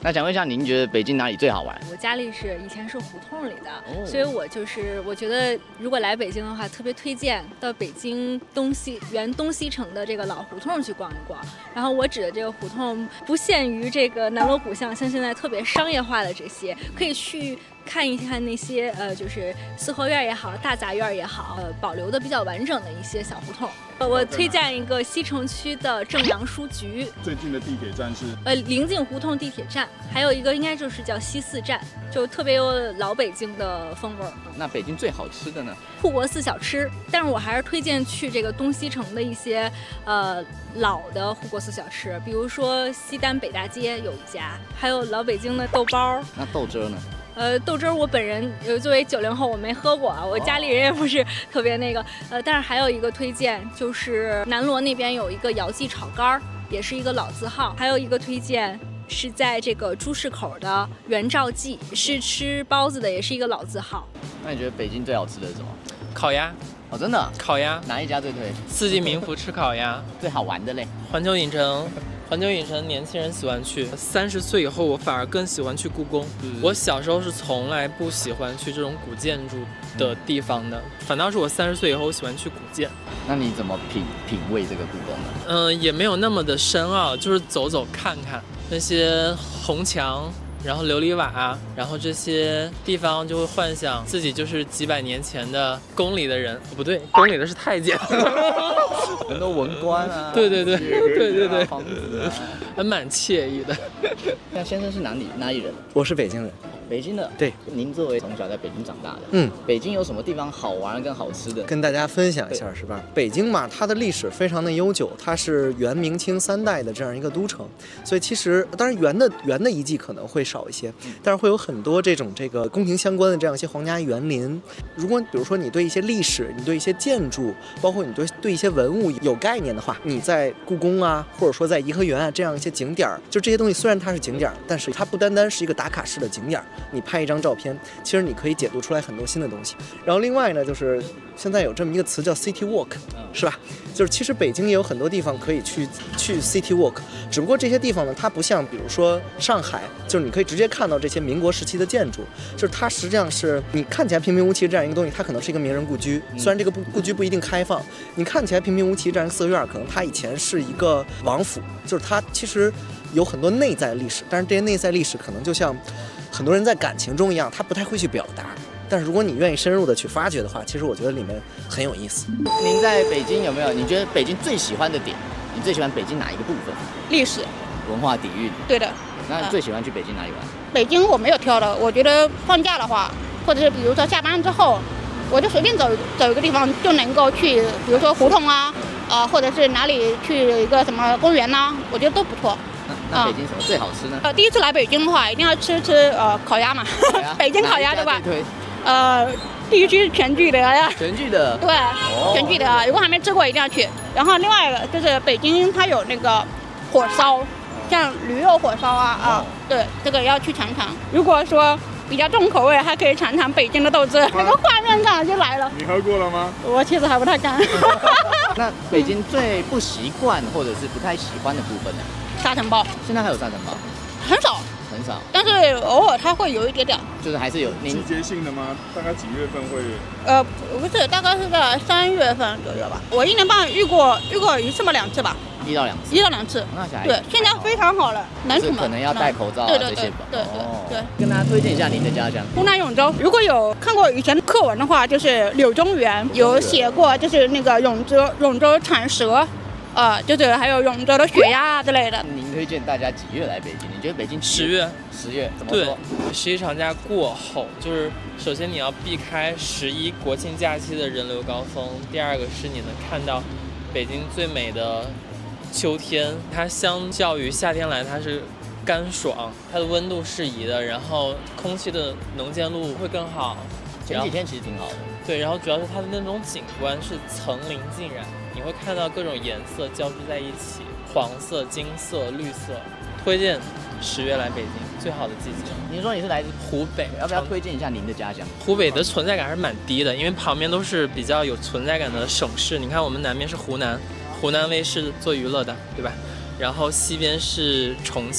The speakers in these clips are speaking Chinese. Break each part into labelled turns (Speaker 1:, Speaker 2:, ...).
Speaker 1: 那想问一下，您觉得北京哪里最好玩？
Speaker 2: 我家里以前是胡同里的，所以我觉得如果来北京的话，特别推荐到北京原东西城的这个老胡同去逛一逛。然后我指的这个胡同不限于这个南锣鼓巷，像现在特别商业化的这些，可以去看一看那些就是四合院也好，大杂院也好，保留的比较完整的一些小胡同。我推荐一个西城区的正阳书局，
Speaker 3: 最近的地铁站是
Speaker 2: 临近胡同地铁站，还有一个应该就是叫西四站，就特别有老北京的风味。
Speaker 1: 那北京最好吃的呢？
Speaker 2: 护国寺小吃，但是我还是推荐去这个东西城的一些老的护国寺小吃，比如说西单北大街有一家，还有老北京的豆包。
Speaker 1: 那豆汁呢？
Speaker 2: 豆汁儿我本人作为90后我没喝过啊，我家里人也不是特别那个，但是还有一个推荐就是南锣那边有一个姚记炒肝，也是一个老字号，还有一个推荐是在这个朱市口的元照记，是吃包子的，也是一个老字号。
Speaker 1: 那你觉得北京最好吃的是什么？
Speaker 4: 烤鸭。
Speaker 1: 哦，真的？
Speaker 4: 烤鸭
Speaker 1: 哪一家最推？
Speaker 4: 四季民福吃烤鸭。
Speaker 1: 最好玩的嘞？
Speaker 4: 环球影城。环球影城年轻人喜欢去，30岁以后我反而更喜欢去故宫。我小时候是从来不喜欢去这种古建筑的地方的，反倒是我30岁以后我喜欢去古建。
Speaker 1: 那你怎么品味这个故宫呢？
Speaker 4: 也没有那么的深奥，就是走走看看那些红墙。然后琉璃瓦，然后这些地方就会幻想自己就是几百年前的宫里的人，不对，宫里的是太监，
Speaker 1: 很多文官啊，
Speaker 4: 对，
Speaker 1: 皇子啊，
Speaker 4: 还蛮惬意的。
Speaker 1: 那先生是哪里人？
Speaker 5: 我是北京人。
Speaker 1: 北京的。
Speaker 5: 对，
Speaker 1: 您作为从小在北京长大的，北京有什么地方好玩跟好吃的？
Speaker 5: 跟大家分享一下，是吧？北京嘛，它的历史非常的悠久，它是元明清3代的这样一个都城，所以其实当然元的遗迹可能会少一些，但是会有很多这个宫廷相关的这样一些皇家园林。如果比如说你对一些历史，你对一些建筑，包括你对一些文物有概念的话，你在故宫啊，或者说在颐和园啊这样一些景点，就这些东西虽然它是景点，但是它不单单是一个打卡式的景点。你拍一张照片，其实你可以解读出来很多新的东西。然后另外呢，就是现在有这么一个词叫 City Walk， 是吧？就是其实北京也有很多地方可以去 City Walk， 只不过这些地方呢，它不像比如说上海，就是你可以直接看到这些民国时期的建筑，就是它实际上是你看起来平平无奇这样一个东西，它可能是一个名人故居，虽然这个故居不一定开放，你看起来平平无奇这样一个四合院，可能它以前是一个王府，就是它其实有很多内在历史，但是这些内在历史可能就像很多人在感情中一样，他不太会去表达。但是如果你愿意深入的去发掘的话，其实我觉得里面很有意思。
Speaker 1: 您在北京有没有？你觉得北京最喜欢的点？你最喜欢北京哪一个部分？
Speaker 6: 历史、
Speaker 1: 文化底蕴。
Speaker 6: 对的。
Speaker 1: 那你最喜欢去北京哪里玩？
Speaker 6: 北京我没有挑的，我觉得放假的话，或者是比如说下班之后，我就随便走一个地方就能够去，比如说胡同啊，或者是哪里去一个什么公园呐，我觉得都不错。
Speaker 1: 那北京什么最好吃呢？
Speaker 6: 第一次来北京的话，一定要吃烤鸭嘛，北京烤鸭对吧？必须全聚德呀。
Speaker 1: 全聚德。
Speaker 6: 对，全聚德，如果还没吃过一定要去。然后另外一个就是北京它有那个火烧，像驴肉火烧啊，对，这个要去尝尝。如果说比较重口味，还可以尝尝北京的豆汁，那个画面感就来了。
Speaker 3: 你喝过了吗？
Speaker 6: 我其实还不太敢。
Speaker 1: 那北京最不习惯或者是不太喜欢的部分呢？
Speaker 6: 沙尘暴。
Speaker 1: 现在还有沙尘暴？
Speaker 6: 很少。
Speaker 1: 很少，
Speaker 6: 但是偶尔它会有一点点，
Speaker 1: 就是还是有
Speaker 3: 季节性的吗？大概几月份会？
Speaker 6: 不是，大概是在3月份左右吧。我1年半遇过1次嘛2次吧。
Speaker 1: 1到2次。
Speaker 6: 1到2次。
Speaker 1: 那还
Speaker 6: 对，现在非常好了，能出门。
Speaker 1: 可能要戴口罩啊这些吧。
Speaker 6: 对。
Speaker 1: 跟大家推荐一下您的家乡。
Speaker 6: 湖南永州，如果有看过以前的课文的话，就是柳宗元有写过，就是那个永州产蛇。就是还有永州的血鸭啊之类的。
Speaker 1: 您推荐大家几月来北京？你觉得北京
Speaker 4: 10月
Speaker 1: 怎么说？
Speaker 4: 对，11长假过后，就是首先你要避开11国庆假期的人流高峰，第二个是你能看到北京最美的秋天，它相较于夏天来，它是干爽，它的温度适宜的，然后空气的能见度会更好。
Speaker 1: 前几天其实挺好的。
Speaker 4: 对，然后主要是它的那种景观是层林尽染，你会看到各种颜色交织在一起，黄色、金色、绿色。推荐10月来北京，最好的季节。
Speaker 1: 您说你是来自
Speaker 4: 湖北，
Speaker 1: 要不要推荐一下您的家乡？
Speaker 4: 湖北的存在感还是蛮低的，因为旁边都是比较有存在感的省市。你看我们南边是湖南卫视做娱乐的，对吧？然后西边是重庆，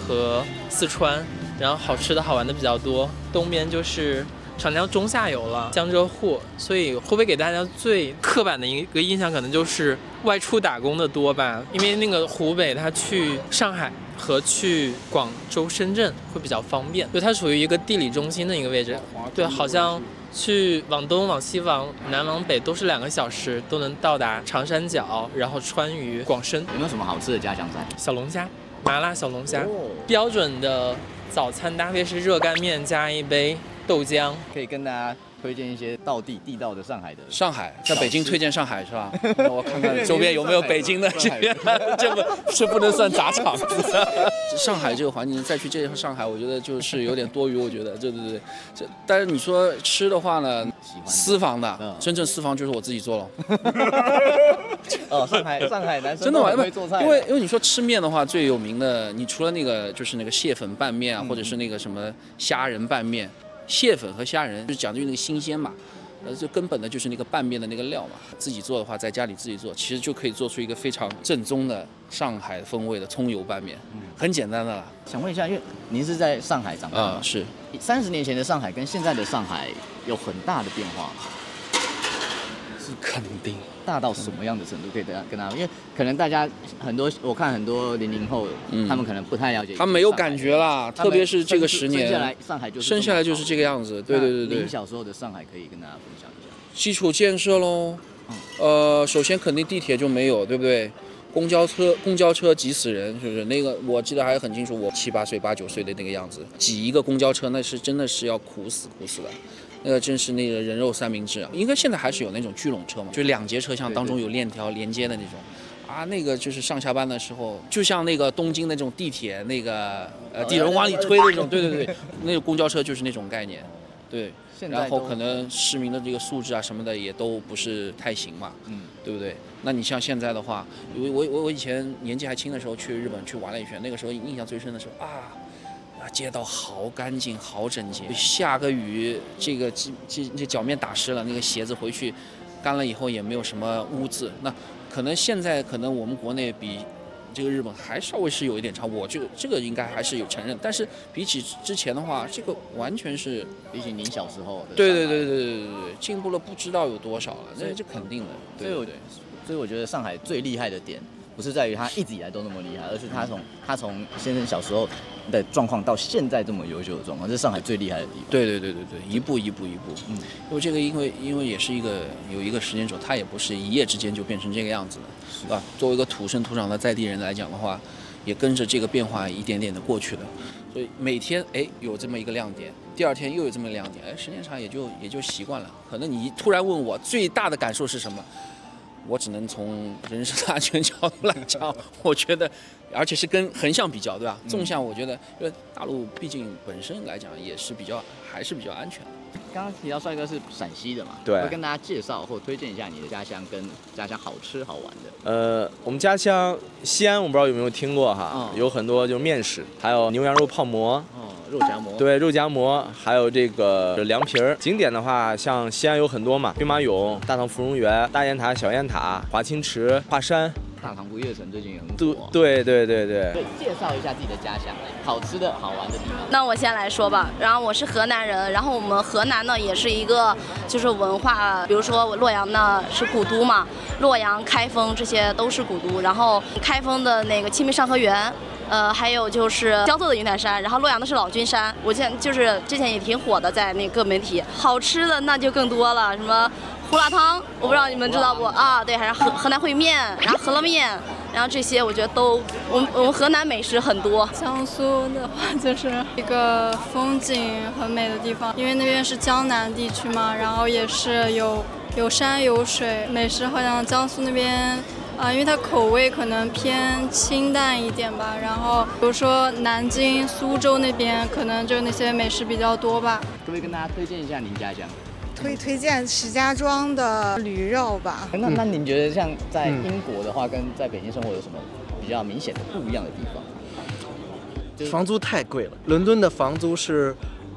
Speaker 4: 和四川，然后好吃的好玩的比较多。东边就是长江中下游了，江浙沪，所以湖北给大家最刻板的一个印象可能就是外出打工的多吧，因为那个湖北它去上海和去广州、深圳会比较方便，就它属于一个地理中心的一个位置。对，好像去往东、往西、往南、往北都是2个小时都能到达长三角，然后川渝、广深。
Speaker 1: 有没有什么好吃的家乡菜？
Speaker 4: 小龙虾，麻辣小龙虾，标准的早餐搭配是热干面加一杯豆浆。
Speaker 1: 可以跟大家推荐一些地道的上海的。
Speaker 7: 上海，在北京推荐上海是吧？我看看周边有没有北京的这边，这不能算砸场子。上海这个环境再去介绍上海，我觉得就是有点多余。我觉得，对。但是你说吃的话呢，私房的，真正私房就是我自己做了。
Speaker 1: 哦，上海男生
Speaker 7: 真的
Speaker 1: 会做菜。
Speaker 7: 因为你说吃面的话，最有名的，你除了那个就是那个蟹粉拌面啊，或者是那个什么虾仁拌面。蟹粉和虾仁就是讲究那个新鲜嘛，最根本的就是那个拌面的那个料嘛。自己做的话，在家里自己做，其实就可以做出一个非常正宗的上海风味的葱油拌面，很简单的啦。
Speaker 1: 想问一下，因为您是在上海长大吗？
Speaker 7: 是。
Speaker 1: 30年前的上海跟现在的上海有很大的变化吗？
Speaker 7: 是肯定。
Speaker 1: 大到什么样的程度？可以跟大家，因为可能大家我看很多00后，他们可能不太了解，
Speaker 7: 他没有感觉啦，特别是这个10年，
Speaker 1: 生下来就是
Speaker 7: 这个样子。对。
Speaker 1: 您小时候的上海可以跟大家分享一下。
Speaker 7: 基础建设喽，首先肯定地铁就没有，对不对？公交车挤死人，是不是？那个我记得还很清楚，我7、8岁、8、9岁的那个样子，挤一个公交车，那是真的是要苦死的。那个真是那个人肉三明治啊！应该现在还是有那种聚拢车嘛，就2节车厢当中有链条连接的那种，啊，那个就是上下班的时候，就像那个东京那种地铁那个地人往里推那种，对，那个公交车就是那种概念，对。然后可能市民的这个素质啊什么的也都不是太行嘛，对不对？那你像现在的话，我以前年纪还轻的时候去日本去玩了一圈，那个时候印象最深的时候街道好干净，好整洁。下个雨，这脚面打湿了，那个鞋子回去干了以后也没有什么污渍。那可能现在我们国内比这个日本还稍微是有一点差，我这个应该还是有承认。但是比起之前的话，这个完全是
Speaker 1: 比起您小时候的，
Speaker 7: 对，进步了不知道有多少了，那这肯定的。对。
Speaker 1: 所以我觉得上海最厉害的点，不是在于他一直以来都那么厉害，而是他从先生小时候的状况到现在这么优秀的状况，这是上海最厉害的地方。
Speaker 7: 对，一步。因为这个因为也是有一个时间轴，它也不是一夜之间就变成这个样子的，是吧？作为一个土生土长的在地人来讲的话，也跟着这个变化一点点的过去的。所以每天有这么一个亮点，第2天又有这么一个亮点，时间长也就习惯了。可能你突然问我最大的感受是什么？我只能从人身安全角度来讲，我觉得，而且是跟横向比较，对吧？纵向我觉得，因为大陆毕竟本身来讲也是还是比较安全的。
Speaker 1: 刚刚提到帅哥是陕西的嘛，
Speaker 8: 对，
Speaker 1: 会跟大家介绍或推荐一下你的家乡跟家乡好吃好玩的。
Speaker 8: 我们家乡西安，我不知道有没有听过哈，有很多就是面食，还有牛羊肉泡馍。
Speaker 1: 肉夹馍，
Speaker 8: 对，肉夹馍，还有这个凉皮儿。景点的话，像西安有很多嘛，兵马俑、大唐芙蓉园、大雁塔、小雁塔、华清池、华山。
Speaker 1: 大唐不夜城最近也很火。
Speaker 8: 对。
Speaker 1: 介绍一下自己的家乡，好吃的好玩的地方。
Speaker 9: 那我先来说吧，然后我是河南人，然后我们河南呢也是一个就是文化，比如说洛阳呢是古都嘛，洛阳、开封这些都是古都，然后开封的那个清明上河园。还有就是焦作的云台山，然后洛阳的是老君山，我就是之前也挺火的，在那个媒体。好吃的那就更多了，什么胡辣汤，我不知道你们知道不啊？对，还是河南烩面，然后饸饹面，然后这些我觉得都，我们河南美食很多。
Speaker 10: 江苏的话就是一个风景很美的地方，因为那边是江南地区嘛，然后也是有山有水，美食好像江苏那边。因为它口味可能偏清淡一点吧，然后比如说南京、苏州那边可能就那些美食比较多吧。
Speaker 1: 可不可以跟大家推荐一下您家乡？
Speaker 11: 推荐石家庄的驴肉吧。
Speaker 1: 那您觉得像在英国的话，跟在北京生活有什么比较明显的不一样的地方？
Speaker 5: 房租太贵了，伦敦的房租是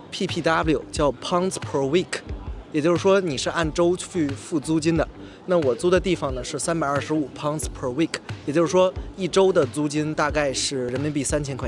Speaker 5: PPW， 叫 Pounds per Week， 也就是说你是按周去付租金的。那我租的地方呢是325 pounds per week， 也就是说1周的租金大概是人民币3000块钱。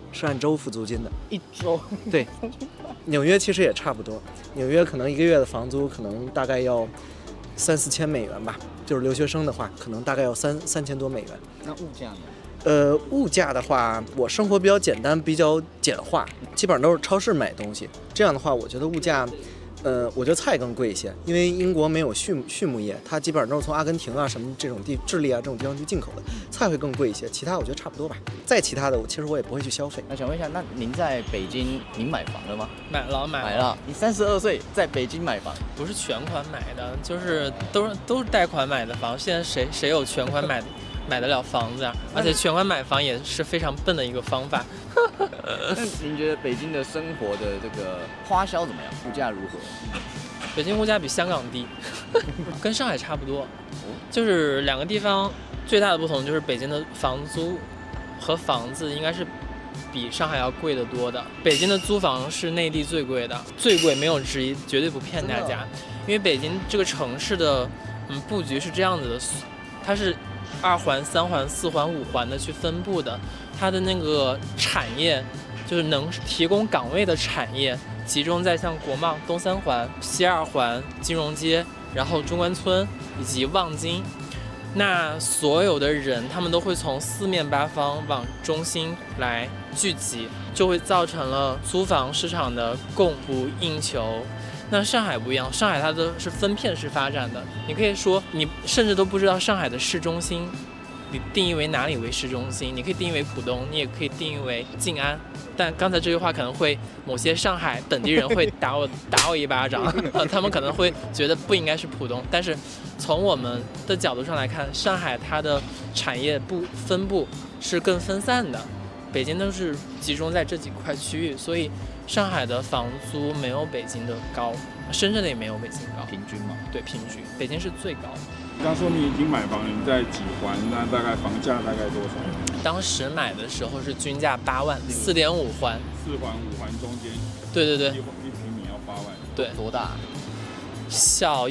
Speaker 5: 是按周付租金的。
Speaker 1: 1周？
Speaker 5: 对，纽约其实也差不多，纽约可能1个月的房租可能大概要3、4千美元吧，就是留学生的话，可能大概要3千多美元。
Speaker 1: 那物价呢？
Speaker 5: 物价的话，我生活比较简单，比较简化，基本上都是超市买东西。这样的话，我觉得物价。我觉得菜更贵一些，因为英国没有畜牧业，它基本上都是从阿根廷啊什么这种智利啊这种地方去进口的，菜会更贵一些。其他我觉得差不多吧。再其他的，其实我也不会去消费。
Speaker 1: 那想问一下，那您在北京您买房了吗？
Speaker 4: 买了。
Speaker 1: 你32岁在北京买房？
Speaker 4: 不是全款买的，就是都是贷款买的房。现在谁有全款买得了房子啊？而且全款买房也是非常笨的一个方法。
Speaker 1: 那您觉得北京的生活的这个花销怎么样？物价如何？
Speaker 4: 北京物价比香港低，跟上海差不多。就是两个地方最大的不同就是北京的房租和房子应该是比上海要贵得多的。北京的租房是内地最贵的，最贵没有之一，绝对不骗大家。因为北京这个城市的布局是这样子的，它是2环、3环、4环、5环的去分布的，它的那个产业就是能提供岗位的产业集中在像国贸、东3环、西2环、金融街，然后中关村以及望京。那所有的人他们都会从4面8方往中心来聚集，就会造成了租房市场的供不应求。那上海不一样，上海它的是分片式发展的，你可以说你甚至都不知道上海的市中心你定义为哪里为市中心，你可以定义为浦东，你也可以定义为静安。但刚才这句话可能会某些上海本地人会打我一巴掌他们可能会觉得不应该是浦东，但是从我们的角度上来看，上海它的产业分布是更分散的，北京都是集中在这几块区域，所以上海的房租没有北京的高，深圳的也没有北京高。
Speaker 1: 平均嘛？
Speaker 4: 对，平均，北京是最高的。
Speaker 3: 刚说你已经买房了，你在几环？那大概房价大概多少？
Speaker 4: 当时买的时候是均价8万，4.5环。
Speaker 3: 4环、5环中间。
Speaker 4: 对对对。
Speaker 3: 1平米要8万。
Speaker 4: 对。
Speaker 1: 多大？
Speaker 4: 小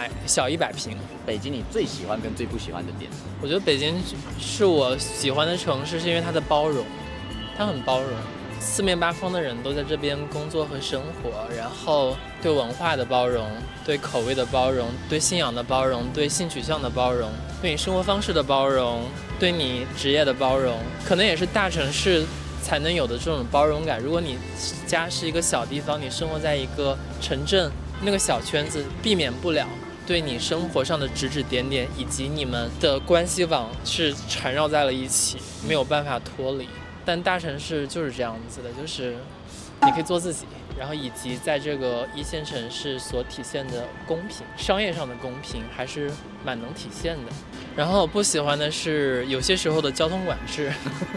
Speaker 4: 100平。
Speaker 1: 北京你最喜欢跟最不喜欢的点？
Speaker 4: 我觉得北京是我喜欢的城市，是因为它的包容，它很包容。4面8方的人都在这边工作和生活，然后对文化的包容，对口味的包容，对信仰的包容，对性取向的包容，对你生活方式的包容，对你职业的包容，可能也是大城市才能有的这种包容感。如果你家是一个小地方，你生活在一个城镇，那个小圈子避免不了对你生活上的指指点点，以及你们的关系网是缠绕在了一起，没有办法脱离。但大城市就是这样子的，就是你可以做自己，然后以及在这个1线城市所体现的公平，商业上的公平还是蛮能体现的。然后我不喜欢的是有些时候的交通管制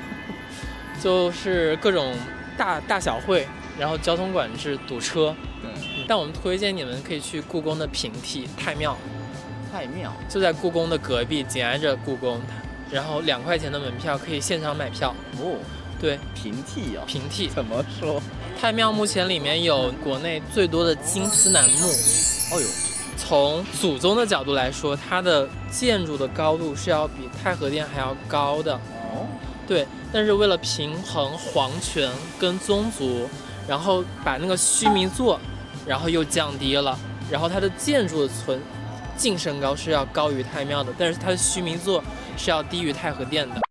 Speaker 4: 就是各种大小会，然后交通管制堵车。但我们推荐你们可以去故宫的平替太庙就在故宫的隔壁，紧挨着故宫，然后2块钱的门票可以现场买票。对，
Speaker 1: 平替啊，
Speaker 4: 平替
Speaker 1: 怎么说？
Speaker 4: 太庙目前里面有国内最多的金丝楠木。
Speaker 1: 哦呦，
Speaker 4: 从祖宗的角度来说，它的建筑的高度是要比太和殿还要高的。
Speaker 1: 哦，
Speaker 4: 对，但是为了平衡皇权跟宗族，然后把那个须弥座，然后又降低了，然后它的建筑的净身高是要高于太庙的，但是它的须弥座是要低于太和殿的。